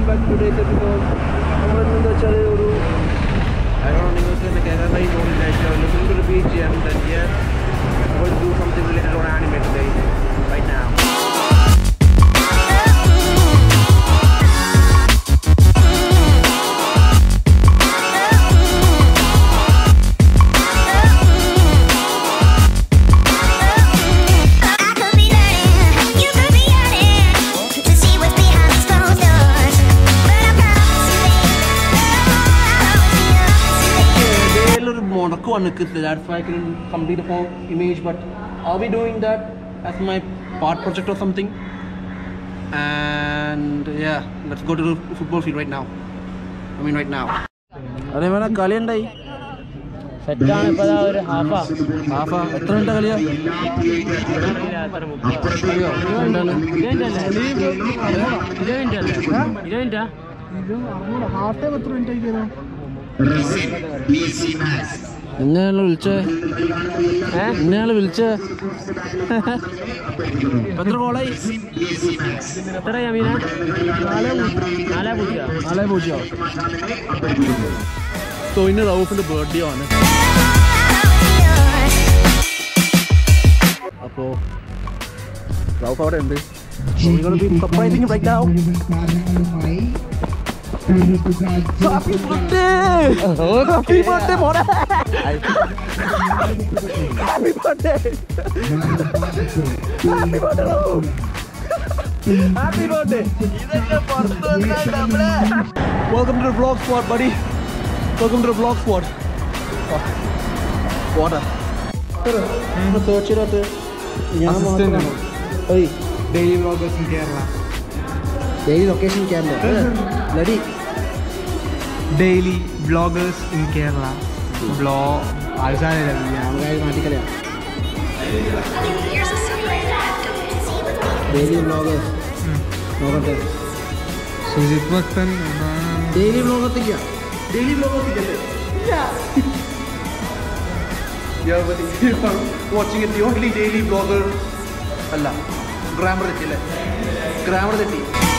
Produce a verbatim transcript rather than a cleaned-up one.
back to today's episode. നമ്മൾ എന്താ വെച്ചാൽ ഒരു I don't know നിങ്ങൾക്ക് എന്നെ കേരളമായി തോന്നില്ല looking to the beach and then yes I'm going to do something related on anime today right now. That's why I couldn't complete the whole image, but I'll be doing that as my part project or something. And yeah, let's go to the football field right now. I mean right now. Are mana kali endai? Set aanu pada oru half a half a etra minute kaliya? Arilla athara thirty. Ayyo, endana? Endalla. twenty minute alla. Ha? twenty minute ah? Idu armola half time etra minute aikero? എന്നെയാണല്ലോ വിളിച്ചേ എന്നെയാണല്ലോ വിളിച്ചേ എത്ര ഗോളായി എത്രയാ മീന നാല് പൂജ്യം നാല് പൂജ്യം so ഇന്ന് റൌഫിന്റെ birthday ആണ് അപ്പോ റൌഫ് അവിടെ ഉണ്ട് surprising right now Happy birthday! Oh, happy birthday, Mona! Happy birthday! Happy birthday, Rahoof! Happy birthday! Welcome to the vlog squad, buddy. Welcome to the vlog squad. Water. Search it out. Hey, daily vloggers in Kerala. Daily location in Kerala. Ready? Daily vloggers in Kerala. Vlog. Also, I am going to go. Daily vloggers. No matter. So is it what then? Daily vlogger to क्या? Daily vlogger to क्या? Yeah. Yeah, but if you are watching it, the only daily vlogger, Allah, grammar the chile, grammar the tea.